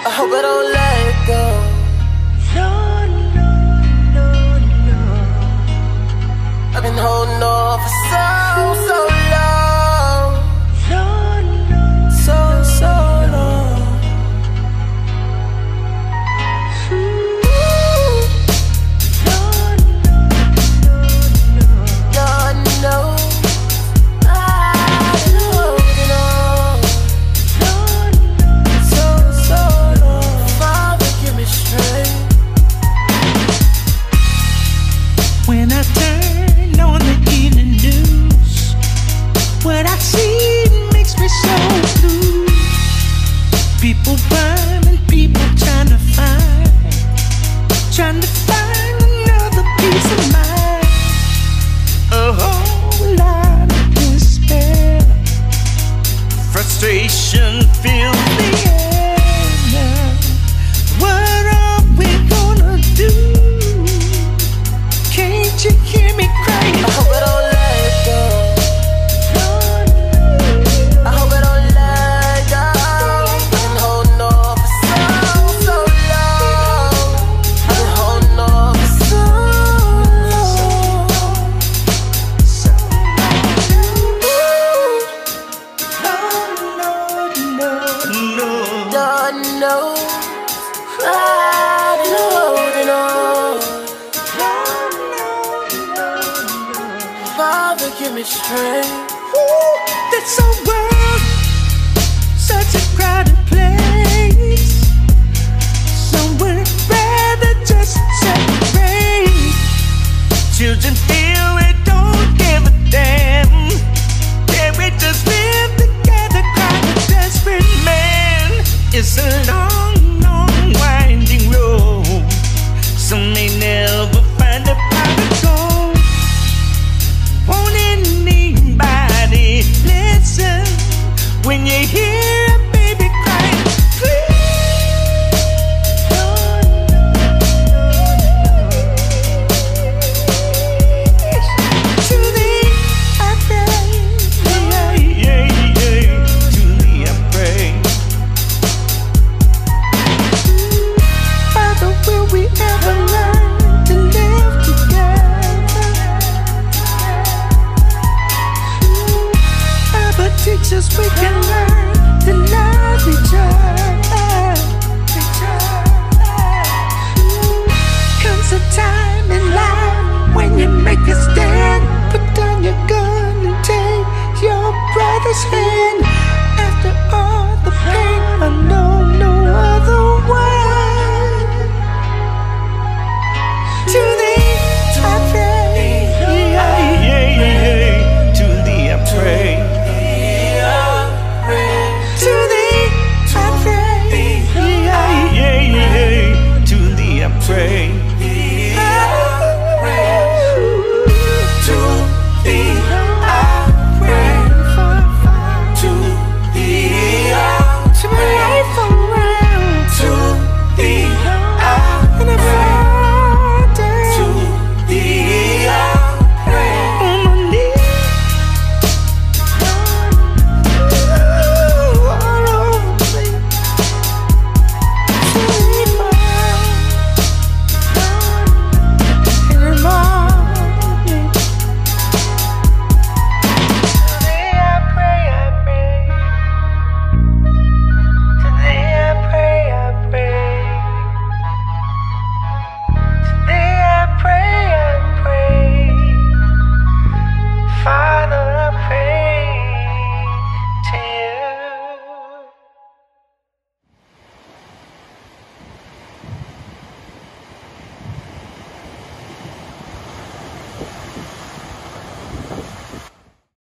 I hope I don't let it go. No, no, no, no. I've been holding on for so long. No, no, So long. no, no, no, no. God knows I've been holding on so long. Father, give me strength. When I turn on the evening news, what I see makes me so blue. People burning, people trying to find another piece of mind. A whole lot of despair, frustration fills the air now. What are we gonna do? Can't you hear me crying? I hope I don't let it go. I hope I don't let go. I've been holding on for so long. I've been holding on for so long. God knows I've been holding on. Father, give me strength. This whole world, such a crowded place. Somewhere rather just separate. Children feel we don't give a damn. Can we just live together, cry a desperate man? It's a long, long, winding road. Some may never find a pot of gold. Won't anybody listen when you hear